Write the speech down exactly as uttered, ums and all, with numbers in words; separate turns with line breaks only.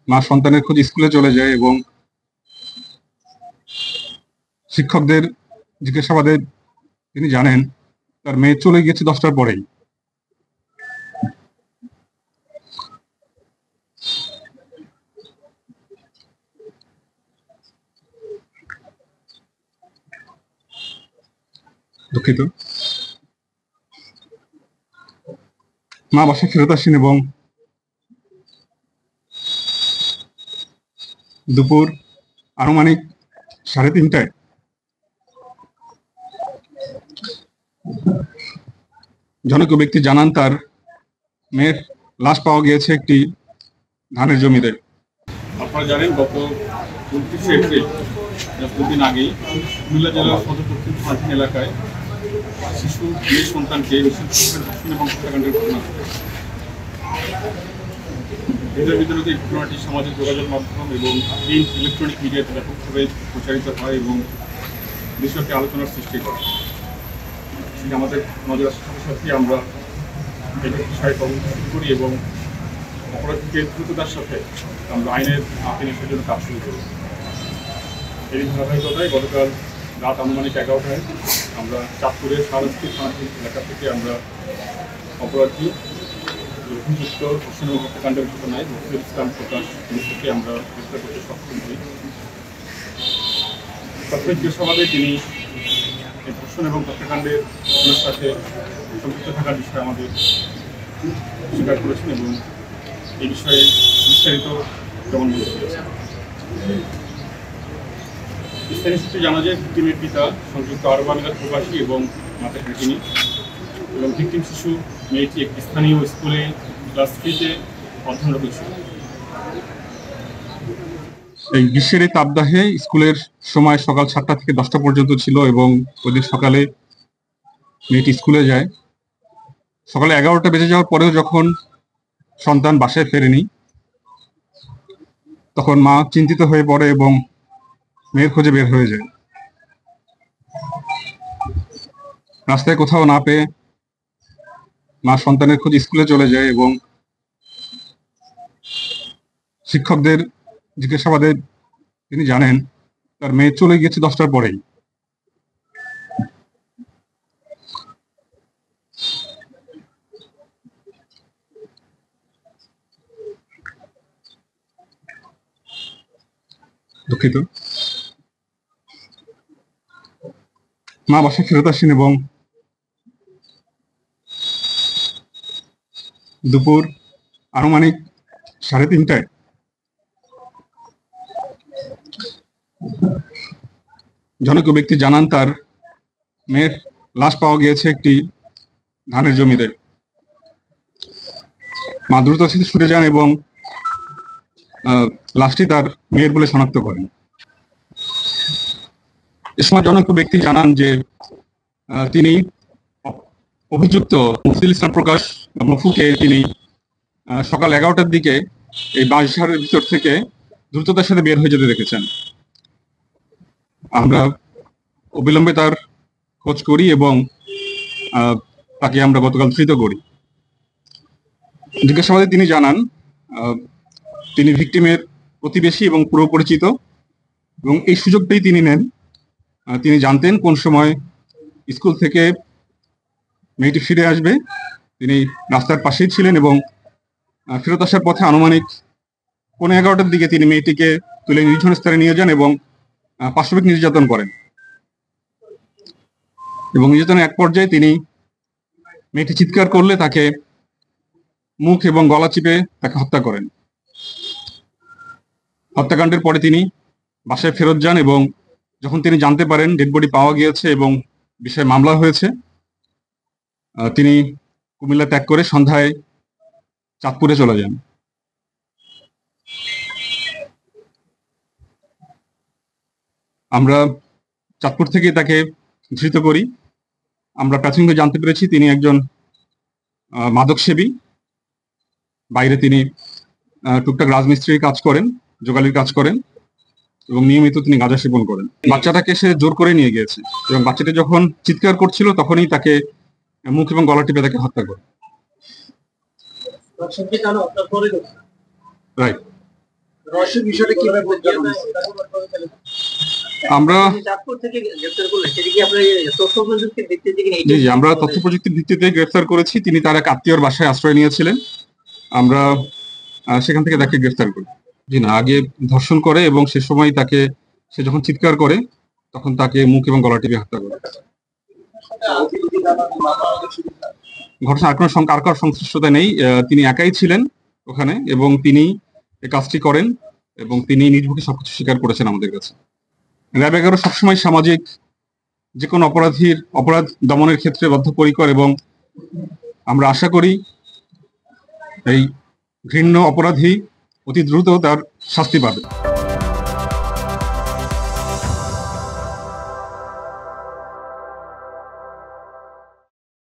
মা সন্তানের খোঁজে স্কুলে চলে যায় এবং শিক্ষকদের জিজ্ঞাসাবাদে তিনি জানেন তার মেয়ে চলে গেছে দশটার পরেই। দুঃখিত। মা বাসায় ফেরত আসেন এবং দুপুর আনুমানিক সাড়ে তিনটায় জনৈক ব্যক্তি জানান তার মেয়ের লাশ পাওয়া গিয়েছে একটি ধানের জমিতে।
আপনারা জানেন গত উনত্রিশে এপ্রিল দুদিন আগেই কুমিল্লা জেলার সদর দক্ষিণ থানা এলাকায় শিশু মেয়ে সন্তানকে ধর্ষণ এবং হত্যাকাণ্ডের ঘটনা ঘটে। এদের ভিতরে এই ঘটনাটি সামাজিক যোগাযোগ মাধ্যম এবং প্রিন্ট ইলেকট্রনিক মিডিয়াতে ব্যাপকভাবে প্রচারিত হয় এবং বিষয়টি আলোচনার সৃষ্টি করে। সেটা আমাদের নজর আসার সাথে সাথে আমরা এই বিষয়ে তদন্ত শুরু করি এবং অপরাধীকে দ্রুততার সাথে আমরা আইনের আপিল নিশ্চয়ের জন্য কাজ শুরু করি। এই ধারাবাহিকতায় গতকাল রাত আনুমানিক এগারোটায় আমরা চাঁদপুরের সারস্তি থানা এলাকা থেকে আমরা অপরাধী অভিযুক্ত ধর্ষণ এবং হত্যাকাণ্ডের ঘটনায় রফিকুল ইসলাম প্রকাশ থেকে আমরা গ্রেপ্তার করতে সক্ষম হই। প্রাথমিক জিজ্ঞাসাবাদে তিনি এই ধর্ষণ এবং হত্যাকাণ্ডের ঘটনার সাথে সম্পৃক্ত থাকার বিষয়ে আমাদের স্বীকার করেছেন এবং এই বিষয়ে বিস্তারিত যেমন বলতে পেরেছেন। স্থানীয় সূত্রে জানা যায় ভিক্টিমের পিতা সংযুক্ত আরব আমিরাত প্রবাসী এবং মাতা গৃহিণী এবং ভিক্টিম শিশু মেয়েটি একটি স্থানীয় স্কুলে ক্লাস থ্রিতে অধ্যয়নরত ছিল।
এই গ্রীষ্মের এই তাপদাহে স্কুলের সময় সকাল সাতটা থেকে দশটা পর্যন্ত ছিল এবং ওইদিন সকালে মেয়েটি স্কুলে যায়। সকালে এগারোটা বেজে যাওয়ার পরেও যখন সন্তান বাসায় ফেরেনি তখন মা চিন্তিত হয়ে পড়ে এবং মেয়ের খোঁজে বের হয়ে যায়। রাস্তায় কোথাও না পেয়ে মা সন্তানের খোঁজে স্কুলে চলে যায় এবং শিক্ষকদের জিজ্ঞাসাবাদে তিনি জানেন তার মেয়ে চলে গেছে দশটার পরেই। দুঃখিত। মা বাসায় ফেরত আসেন এবং দুপুর আনুমানিক সাড়ে তিনটায় জনৈক ব্যক্তি জানান তার মেয়ের লাশ পাওয়া গিয়েছে একটি ধানের জমিতে। মা দ্রুত সেখানে ছুটে যান এবং লাশটি তার মেয়ের বলে শনাক্ত করেন। এ সময় জনৈক ব্যক্তি জানান যে তিনি অভিযুক্ত মফিজুল ইসলাম প্রকাশ মফুকে তিনি সকাল এগারোটার দিকে এই বাঁশঝাড়ের ভিতর থেকে দ্রুততার সাথে বের হয়ে যেতে দেখেছেন। আমরা অবিলম্বে তার খোঁজ করি এবং তাকে আমরা গতকাল ধৃত করি। জিজ্ঞাসাবাদে তিনি জানান তিনি ভিকটিমের প্রতিবেশী এবং পুরো পরিচিত এবং এই সুযোগটাই তিনি নেন। তিনি জানতেন কোন সময় স্কুল থেকে মেয়েটি ফিরে আসবে। তিনি রাস্তার পাশেই ছিলেন এবং ফেরত আসার পথে আনুমানিক পৌনে এগারোটার দিকে তিনি মেয়েটিকে তুলে নির্জন স্থানে নিয়ে যান এবং পাশবিক নির্যাতন করেন এবং নির্যাতনের এক পর্যায়ে তিনি মেয়েটি চিৎকার করলে তাকে মুখ এবং গলা চিপে তাকে হত্যা করেন। হত্যাকাণ্ডের পরে তিনি বাসায় ফেরত যান এবং যখন তিনি জানতে পারেন ডেড বডি পাওয়া গিয়েছে এবং বিষয়ে মামলা হয়েছে, তিনি কুমিল্লা ত্যাগ করে সন্ধ্যায় চাঁদপুরে চলে যান। আমরা চাঁদপুর থেকে তাকে ধৃত করি। আমরা প্রাথমিকভাবে জানতে পেরেছি তিনি একজন মাদক সেবী। বাইরে তিনি টুকটাক রাজমিস্ত্রির কাজ করেন, জোগালির কাজ করেন এবং নিয়মিত তিনি গাঁজা সেবন করেন। বাচ্চাটাকে সে জোর করে নিয়ে গিয়েছে এবং বাচ্চাটা যখন চিৎকার করছিল তখনই তাকে মুখ এবং গলা টিপে তাকে হত্যা করে। রাইট।
রহস্যের বিষয়টা কিভাবে উদ্ঘাটন হয়েছে?
আমরা
চাঁদপুর থেকে গ্রেফতার করলেন, সেটা কি আপনার তথ্য প্রযুক্তির ভিত্তিতে কিনা?
জি জি আমরা তথ্য প্রযুক্তির ভিত্তিতে গ্রেফতার করেছি। তিনি তার এক আত্মীয়র বাসায় আশ্রয় নিয়েছিলেন, আমরা আহ, সেখান থেকে তাকে গ্রেফতার করি। জি না, আগে ধর্ষণ করে এবং সে সময় তাকে, সে যখন চিৎকার করে তখন তাকে মুখ এবং গলা টিপে হত্যা করে। ঘটনা আর কোনো সং- আর কারো সংশ্লিষ্টতা নেই। আহ, তিনি একাই ছিলেন ওখানে এবং তিনি এই কাজটি করেন এবং তিনি নিজ মুখে সবকিছু স্বীকার করেছেন আমাদের কাছে। র্যাব এগারো সবসময় সামাজিক যে কোনো অপরাধীর অপরাধ দমনের ক্ষেত্রে বদ্ধপরিকর এবং আমরা আশা করি এই ঘৃণ্য অপরাধী অতি দ্রুত তার শাস্তি পাবে।